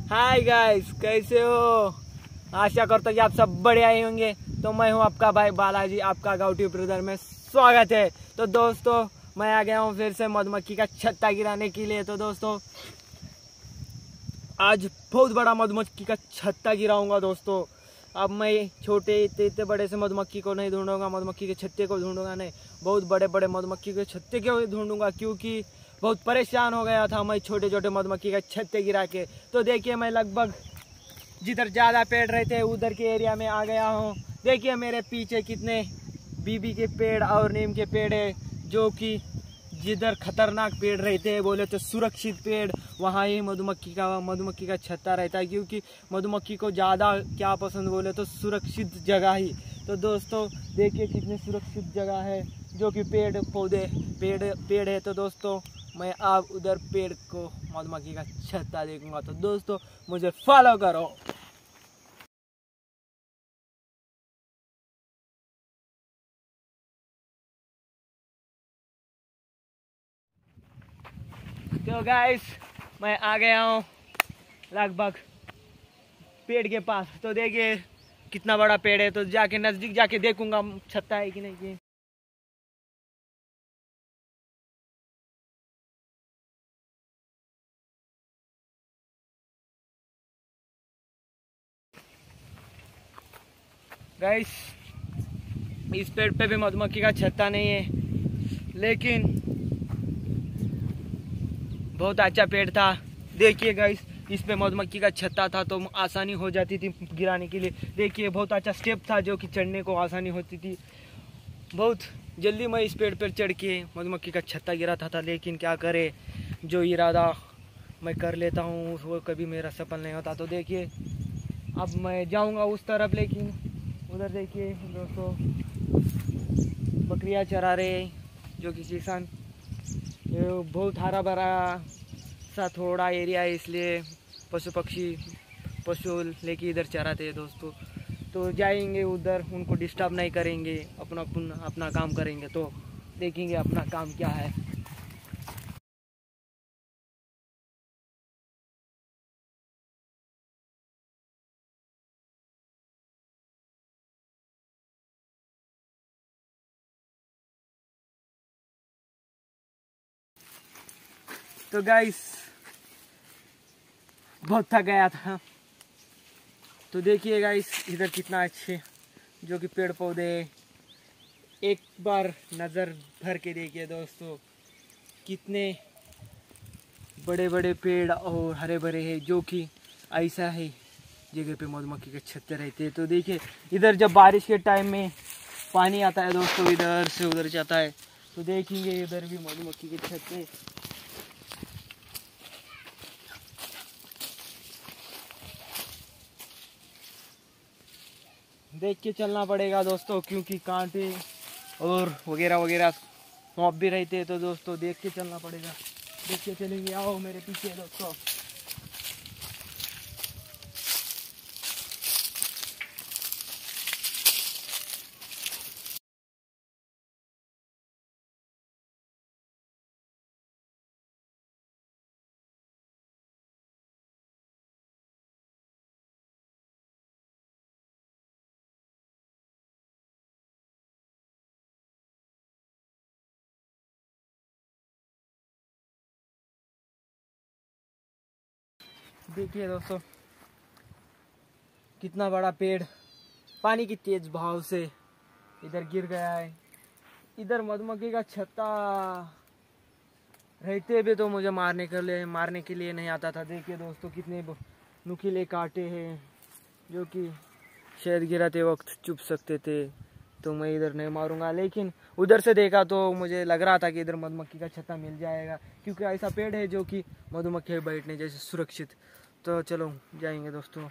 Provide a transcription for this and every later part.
Hi guys, कैसे हो? आशा करता हूँ कि आप सब बढ़िया ही होंगे। तो मैं हूँ आपका भाई बालाजी, आपका गाउटी ब्रदर में स्वागत है। तो दोस्तों, मैं आ गया हूँ फिर से मधुमक्खी का छत्ता गिराने के लिए। तो दोस्तों, आज बहुत बड़ा मधुमक्खी का छत्ता गिराऊंगा दोस्तों। अब मैं छोटे इतने बड़े से मधुमक्खी को नहीं ढूंढूंगा, मधुमक्खी के छत्ते को ढूंढूंगा नहीं, बहुत बड़े बड़े मधुमक्खी के छत्ते को ढूंढूंगा, क्योंकि बहुत परेशान हो गया था मैं छोटे छोटे मधुमक्खी के छत्ते गिरा के। तो देखिए, मैं लगभग जिधर ज़्यादा पेड़ रहते हैं उधर के एरिया में आ गया हूँ। देखिए मेरे पीछे कितने बीबी के पेड़ और नीम के पेड़ है, जो कि जिधर खतरनाक पेड़ रहते हैं बोले तो सुरक्षित पेड़, वहाँ ही मधुमक्खी का छत्ता रहता है, क्योंकि मधुमक्खी को ज़्यादा क्या पसंद बोले तो सुरक्षित जगह ही। तो दोस्तों देखिए कितनी सुरक्षित जगह है, जो कि पेड़ है। तो दोस्तों, मैं अब उधर पेड़ को मधुमक्खी का छत्ता देखूंगा। तो दोस्तों, मुझे फॉलो करो। तो गाइस, मैं आ गया हूँ लगभग पेड़ के पास। तो देखिए कितना बड़ा पेड़ है। तो जाके नजदीक जाके देखूंगा छत्ता है कि नहीं। गाइस, इस पेड़ पे भी मधुमक्खी का छत्ता नहीं है, लेकिन बहुत अच्छा पेड़ था। देखिए गाइस, इस पे मधुमक्खी का छत्ता था तो आसानी हो जाती थी गिराने के लिए। देखिए बहुत अच्छा स्टेप था, जो कि चढ़ने को आसानी होती थी। बहुत जल्दी मैं इस पेड़ पर चढ़ के मधुमक्खी का छत्ता गिराता था, लेकिन क्या करे, जो इरादा मैं कर लेता हूँ वो कभी मेरा सफल नहीं होता। तो देखिए अब मैं जाऊँगा उस तरफ, लेकिन उधर देखिए दोस्तों बकरियाँ चरा रहे, जो कि किसान, बहुत हरा भरा सा थोड़ा एरिया है, इसलिए पशु लेके इधर चराते हैं दोस्तों। तो जाएंगे उधर, उनको डिस्टर्ब नहीं करेंगे, अपना काम करेंगे। तो देखेंगे अपना काम क्या है। तो गाइस, बहुत थक गया था। तो देखिए गाइस, इधर कितना अच्छे जो कि पेड़ पौधे, एक बार नज़र भर के देखिए दोस्तों, कितने बड़े बड़े पेड़ और हरे भरे हैं, जो कि ऐसा है जगह पे मधुमक्खी के छत्ते रहते हैं। तो देखिए इधर जब बारिश के टाइम में पानी आता है दोस्तों, इधर से उधर जाता है। तो देखेंगे इधर भी मधुमक्खी के छत्ते। देख के चलना पड़ेगा दोस्तों, क्योंकि कांटे और वगैरह वगैरह सांप भी रहते हैं। तो दोस्तों देख के चलना पड़ेगा, देख के चलेंगे। आओ मेरे पीछे दोस्तों। देखिए दोस्तों कितना बड़ा पेड़ पानी की तेज बहाव से इधर गिर गया है। इधर मधुमक्खी का छत्ता रहते भी तो मुझे मारने के लिए नहीं आता था। देखिए दोस्तों कितने नुकीले कांटे हैं, जो कि शहद गिराते वक्त चुभ सकते थे। तो मैं इधर नहीं मारूंगा, लेकिन उधर से देखा तो मुझे लग रहा था कि इधर मधुमक्खी का छत्ता मिल जाएगा, क्योंकि ऐसा पेड़ है जो कि मधुमक्खी बैठने जैसे सुरक्षित। तो चलो जाएंगे दोस्तों।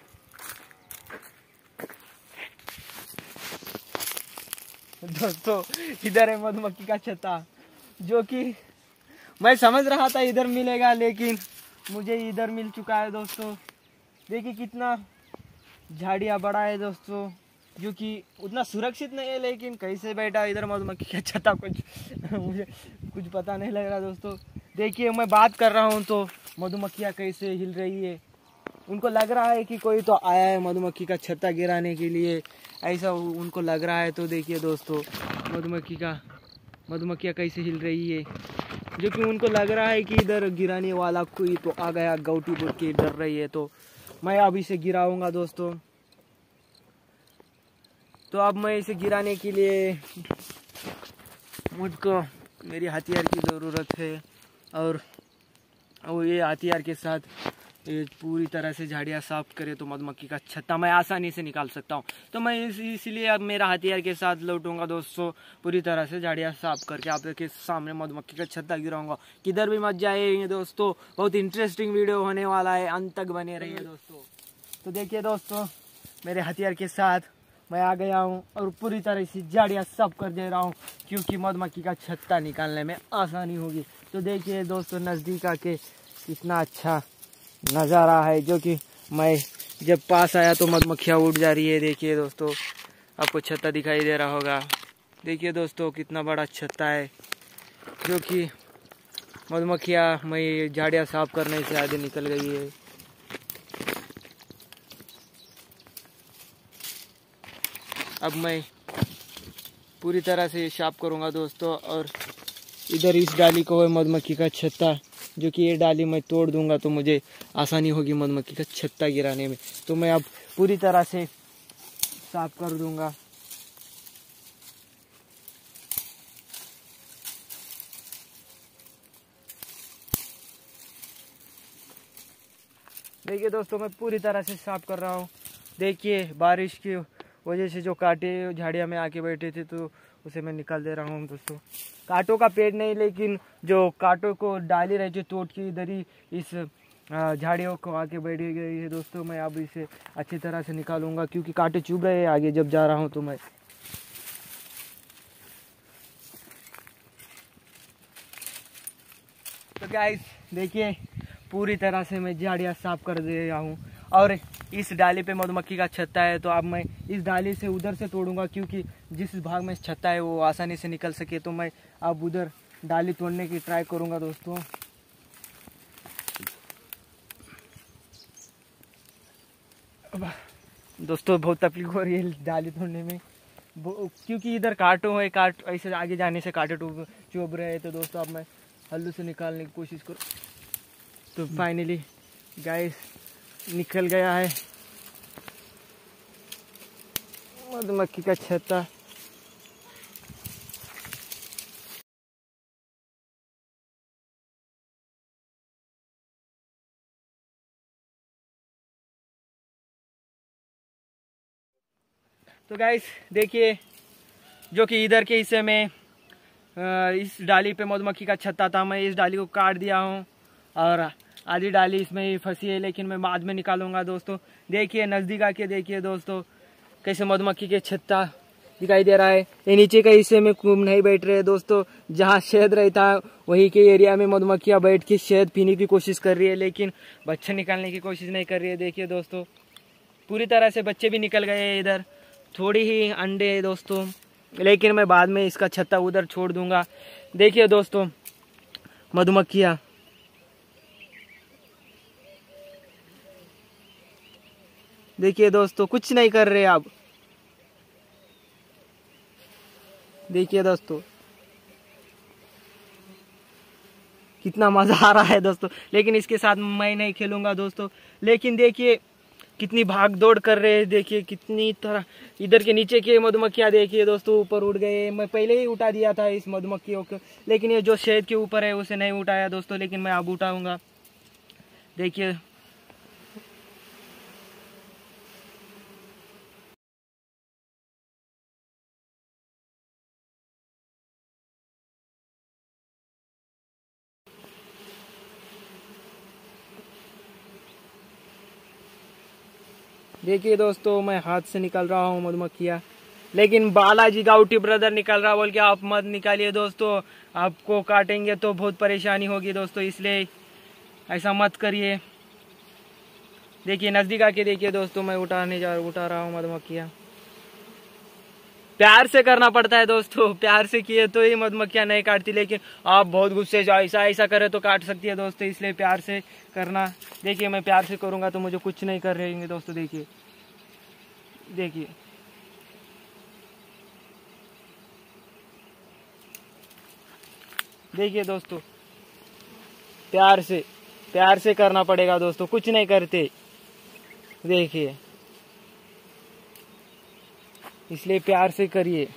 दोस्तों इधर है मधुमक्खी का छत्ता, जो कि मैं समझ रहा था इधर मिलेगा, लेकिन मुझे इधर मिल चुका है दोस्तों। देखिए कितना झाड़ियाँ बड़ा है दोस्तों, जो कि उतना सुरक्षित नहीं है, लेकिन कैसे बैठा इधर मधुमक्खी का छत्ता कुछ मुझे कुछ पता नहीं लग रहा दोस्तों। देखिए मैं बात कर रहा हूँ तो मधुमक्खियाँ कैसे हिल रही है, उनको लग रहा है कि कोई तो आया है मधुमक्खी का छत्ता गिराने के लिए, ऐसा उनको लग रहा है। तो देखिए दोस्तों मधुमक्खियाँ कैसे हिल रही है, जो कि उनको लग रहा है कि इधर गिराने वाला कोई तो आ गया, गौटी बोल के डर रही है। तो मैं अब इसे गिराऊंगा दोस्तों। तो अब मैं इसे गिराने के लिए मुझको मेरी हथियार की ज़रूरत है, और ये हथियार के साथ ये पूरी तरह से झाड़ियाँ साफ करे तो मधुमक्खी का छत्ता मैं आसानी से निकाल सकता हूँ। तो मैं इसलिए अब मेरा हथियार के साथ लौटूंगा दोस्तों, पूरी तरह से झाड़ियाँ साफ करके आपके सामने मधुमक्खी का छत्ता गिराऊंगा। किधर भी मत जाइए दोस्तों, बहुत इंटरेस्टिंग वीडियो होने वाला है, अंत तक बने रहिए दोस्तों। तो देखिए दोस्तों, मेरे हथियार के साथ मैं आ गया हूँ और पूरी तरह से झाड़ियाँ साफ कर दे रहा हूँ, क्योंकि मधुमक्खी का छत्ता निकालने में आसानी होगी। तो देखिए दोस्तों, नज़दीक आके कितना अच्छा नज़ारा है, जो कि मैं जब पास आया तो मधुमक्खियाँ उड़ जा रही है। देखिए दोस्तों, आपको छत्ता दिखाई दे रहा होगा। देखिए दोस्तों, कितना बड़ा छत्ता है, जो कि मधुमक्खियाँ मैं झाड़ियाँ साफ करने से आगे निकल गई है। अब मैं पूरी तरह से साफ करूँगा दोस्तों, और इधर इस डाली को है मधुमक्खी का छत्ता, जो कि ये डाली मैं तोड़ दूंगा तो मुझे आसानी होगी मधुमक्खी का छत्ता गिराने में। तो मैं अब पूरी तरह से साफ कर दूंगा। देखिए दोस्तों, मैं पूरी तरह से साफ कर रहा हूँ। देखिए, बारिश की वजह से जो कांटे झाड़ियाँ में आके बैठे थे तो उसे मैं निकाल दे रहा हूँ दोस्तों। कांटों का पेड़ नहीं, लेकिन जो कांटों को डाली रही थी तोड़ के इधर ही इस झाड़ियों को आके बैठ गई है दोस्तों। मैं अब इसे अच्छी तरह से निकालूंगा, क्योंकि कांटे चुभ रहे हैं आगे जब जा रहा हूँ तो मैं। तो गाइस देखिए, पूरी तरह से मैं झाड़ियाँ साफ कर दे रहा हूँ, और इस डाली पे मधुमक्खी का छत्ता है। तो अब मैं इस डाली से उधर से तोड़ूंगा, क्योंकि जिस भाग में छत्ता है वो आसानी से निकल सके। तो मैं अब उधर डाली तोड़ने की ट्राई करूंगा दोस्तों। दोस्तों, बहुत तकलीफ हो रही है डाली तोड़ने में, क्योंकि इधर कांटों है, काट ऐसे आगे जाने से कांटे चुभ रहे हैं। तो दोस्तों, अब मैं हल्लू से निकालने की कोशिश करूँ। तो फाइनली गाइस, निकल गया है मधुमक्खी का छत्ता। तो गाइस देखिए, जो कि इधर के हिस्से में इस डाली पे मधुमक्खी का छत्ता था, मैं इस डाली को काट दिया हूँ, और आधी डाली इसमें ही फंसी है, लेकिन मैं बाद में निकालूंगा दोस्तों। देखिए, नज़दीक आके देखिए दोस्तों, कैसे मधुमक्खी के छत्ता दिखाई दे रहा है। ये नीचे के हिस्से में खूब नहीं बैठ रहे दोस्तों, जहाँ शहद रहता है वहीं के एरिया में मधुमक्खियाँ बैठ के शहद पीने की कोशिश कर रही है, लेकिन बच्चे निकालने की कोशिश नहीं कर रही है। देखिए दोस्तों, पूरी तरह से बच्चे भी निकल गए हैं। इधर थोड़ी ही अंडे है दोस्तों, लेकिन मैं बाद में इसका छत्ता उधर छोड़ दूंगा। देखिए दोस्तों, मधुमक्खियाँ देखिए दोस्तों, कुछ नहीं कर रहे अब। देखिए दोस्तों, कितना मज़ा आ रहा है दोस्तों, लेकिन इसके साथ मैं नहीं खेलूंगा दोस्तों। लेकिन देखिए, कितनी भाग दौड़ कर रहे हैं। देखिए कितनी तरह इधर के नीचे के मधुमक्खियाँ देखिए दोस्तों, ऊपर उड़ गए। मैं पहले ही उठा दिया था इस मधुमक्खियों को, लेकिन ये जो शहद के ऊपर है उसे नहीं उठाया दोस्तों, लेकिन मैं अब उठाऊंगा। देखिए देखिए दोस्तों, मैं हाथ से निकाल रहा हूँ मधुमक्खियाँ, लेकिन बालाजी गाउटी ब्रदर निकाल रहा बोल के आप मत निकालिए दोस्तों, आपको काटेंगे तो बहुत परेशानी होगी दोस्तों, इसलिए ऐसा मत करिए। देखिए, नज़दीक आके देखिए दोस्तों, मैं उठा रहा हूँ मधुमक्खियाँ। प्यार से करना पड़ता है दोस्तों, प्यार से किए तो ही मधुमक्खियां नहीं काटती, लेकिन आप बहुत गुस्से से ऐसा ऐसा करे तो काट सकती है दोस्तों, इसलिए प्यार से करना। देखिए मैं प्यार से करूंगा तो मुझे कुछ नहीं कर रहेंगे दोस्तों। देखिए देखिए देखिए दोस्तों, प्यार से करना पड़ेगा दोस्तों, कुछ नहीं करते। देखिए इसलिए प्यार से करिए।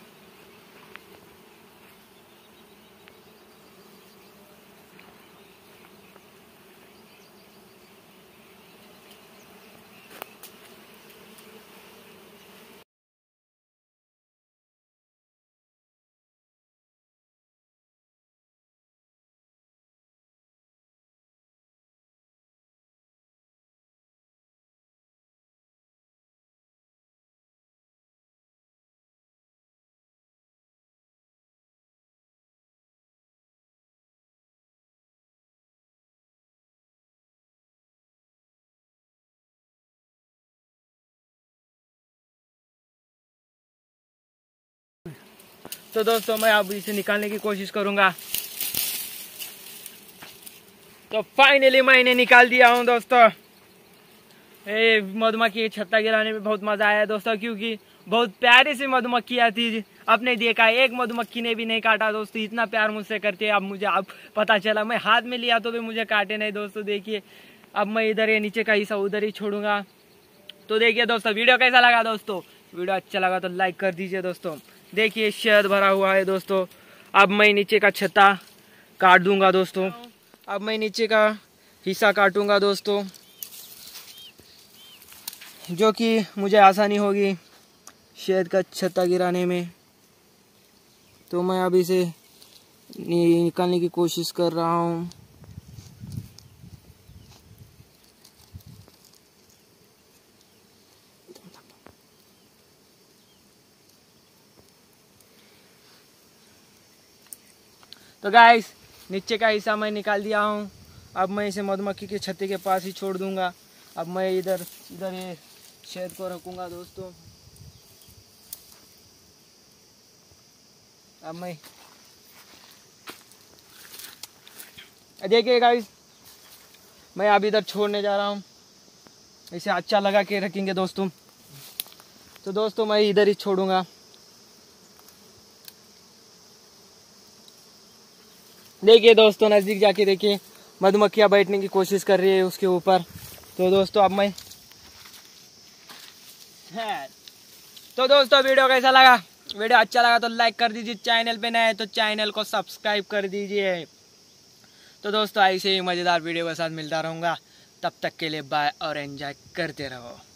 तो दोस्तों मैं अब इसे निकालने की कोशिश करूंगा। तो फाइनली मैंने निकाल दिया हूं दोस्तों। मधुमक्खी के छत्ता गिराने में बहुत मजा आया दोस्तों, क्योंकि बहुत प्यारी सी मधुमक्खियां थी। आपने देखा एक मधुमक्खी ने भी नहीं काटा दोस्तों, इतना प्यार मुझसे करते हैं। अब मुझे अब पता चला, मैं हाथ में लिया तो भी मुझे काटे नहीं दोस्तों। देखिए अब मैं इधर ये नीचे का हिस्सा उधर ही छोड़ूंगा। तो देखिए दोस्तों वीडियो कैसा लगा दोस्तों, वीडियो अच्छा लगा तो लाइक कर दीजिए दोस्तों। देखिए शहद भरा हुआ है दोस्तों। अब मैं नीचे का छत्ता काट दूंगा दोस्तों। अब मैं नीचे का हिस्सा काटूंगा दोस्तों, जो कि मुझे आसानी होगी शहद का छत्ता गिराने में। तो मैं अब इसे निकालने की कोशिश कर रहा हूँ। तो गाइस नीचे का हिस्सा मैं निकाल दिया हूँ। अब मैं इसे मधुमक्खी के छत्ते के पास ही छोड़ दूंगा। अब मैं इधर ये शहद को रखूंगा दोस्तों। अब मैं देखिए गाइस, मैं अब इधर छोड़ने जा रहा हूँ। इसे अच्छा लगा के रखेंगे दोस्तों। तो दोस्तों मैं इधर ही छोड़ूंगा। देखिए दोस्तों नजदीक जाके देखिए, मधुमक्खियां बैठने की कोशिश कर रही है उसके ऊपर। तो दोस्तों अब मैं तो दोस्तों वीडियो कैसा लगा, वीडियो अच्छा लगा तो लाइक कर दीजिए, चैनल पे नए हैं तो चैनल को सब्सक्राइब कर दीजिए। तो दोस्तों ऐसे ही मजेदार वीडियो के साथ मिलता रहूंगा, तब तक के लिए बाय और एंजॉय करते रहो।